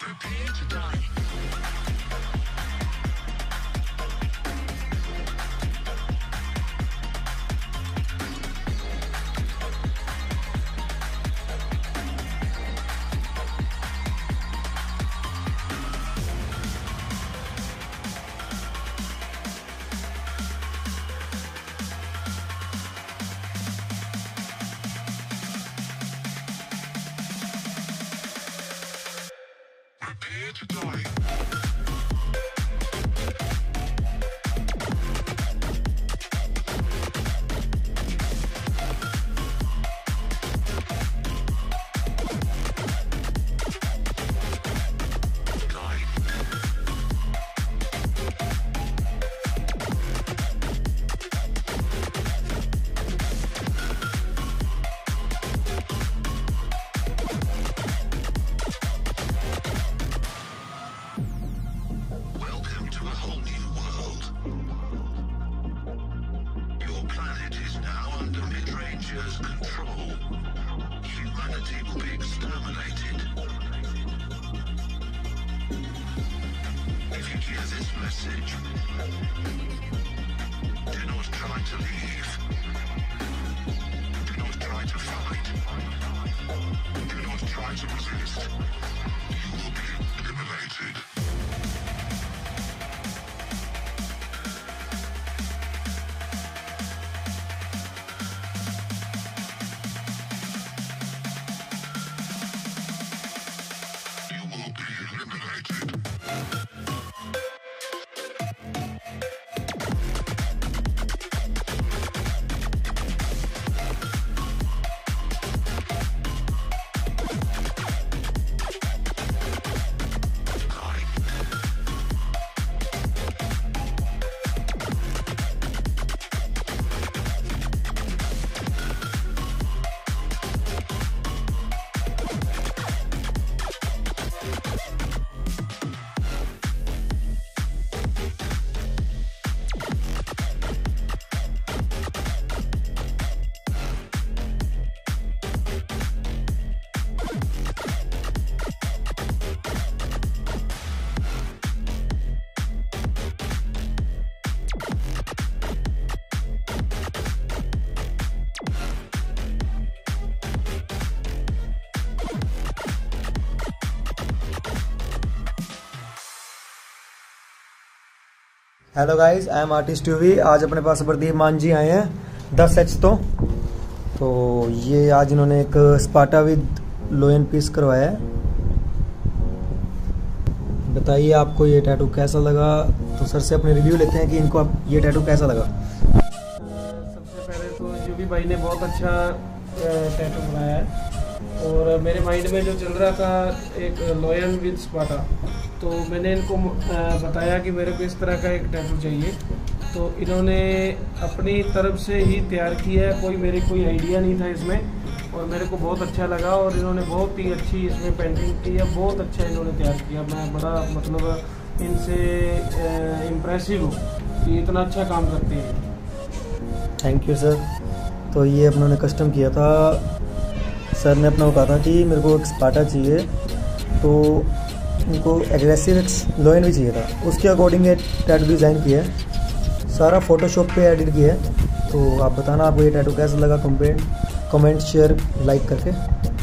Hello guys, I am artist UV. आज अपने पास प्रदीप मान जी आए हैं 10 एच तो ये आज इन्होंने एक स्पाटा विद लोयन पीस करवाया है। बताइए आपको ये टैटू कैसा लगा। तो सर से अपने रिव्यू लेते हैं कि इनको ये टैटू कैसा लगा। सबसे पहले तो यूवी भाई ने बहुत अच्छा टैटू बनाया है और मेरे माइंड में जो चल रहा था एक लोयन विद स्पाटा, तो मैंने इनको बताया कि मेरे को इस तरह का एक टैटू चाहिए, तो इन्होंने अपनी तरफ से ही तैयार किया है। कोई आइडिया नहीं था इसमें और मेरे को बहुत अच्छा लगा और इन्होंने बहुत ही अच्छी इसमें पेंटिंग की है। बहुत अच्छा इन्होंने तैयार किया। मैं बड़ा मतलब इनसे इम्प्रेसिव हूँ कि इतना अच्छा काम करते हैं। Thank you sir. तो ये उन्होंने कस्टम किया था। सर ने अपना कहा था कि मेरे को एक स्पाटा चाहिए, तो उनको एग्रेसिव लोयन भी चाहिए था। उसके अकॉर्डिंग ये टैटू डिज़ाइन किया है, सारा फोटोशॉप पे एडिट किया है। तो आप बताना आपको ये टैटू कैसा लगा, कमेंट शेयर लाइक करके।